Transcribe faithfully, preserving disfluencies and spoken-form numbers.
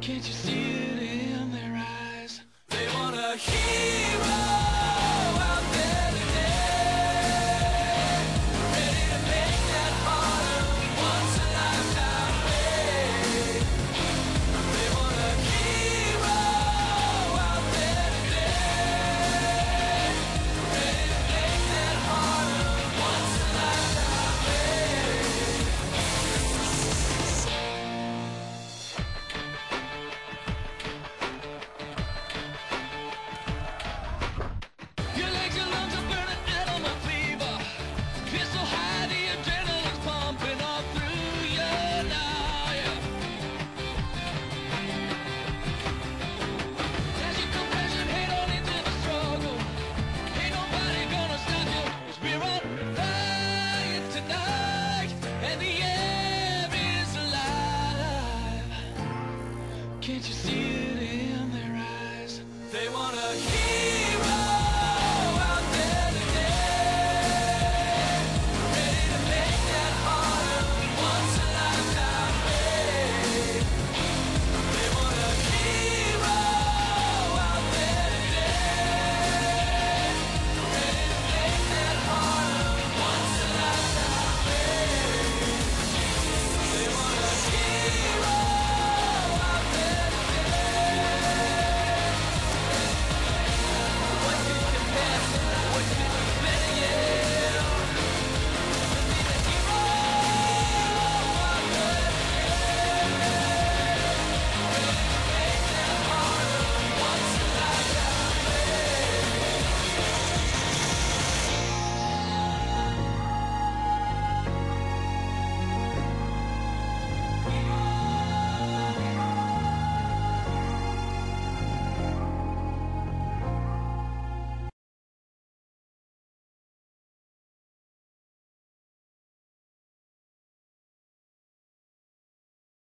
Can't you see it in their eyes? They want a hero out there today, ready to make that harder once a lifetime wait. They want a hero out there today, ready to make that harder once a lifetime wait. Your legs and lungs are burning animal fever. Feel so high, the adrenaline's pumping all through you now, yeah. Dash your compassion head on into the struggle. Ain't nobody gonna stop you, 'cause we're on fire tonight, and the air is alive. Can't you see it?